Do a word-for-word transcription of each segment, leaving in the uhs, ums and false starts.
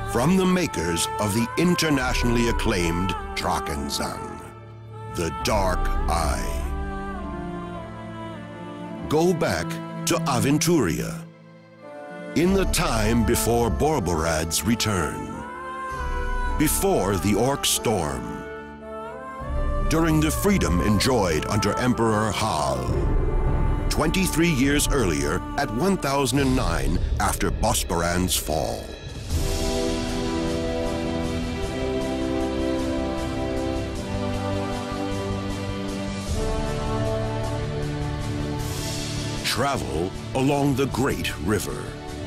From the makers of the internationally acclaimed Drakensang, the Dark Eye. Go back to Aventuria, in the time before Borborad's return, before the Orc Storm, during the freedom enjoyed under Emperor Hal, twenty-three years earlier at one thousand nine after Bosporan's fall. Travel along the Great River.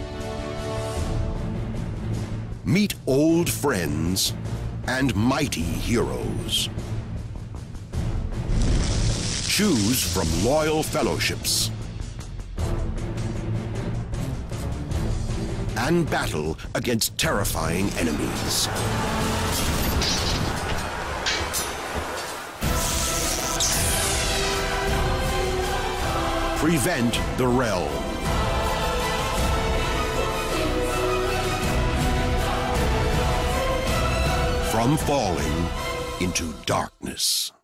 Meet old friends and mighty heroes. Choose from loyal fellowships. And battle against terrifying enemies. Prevent the realm from falling into darkness.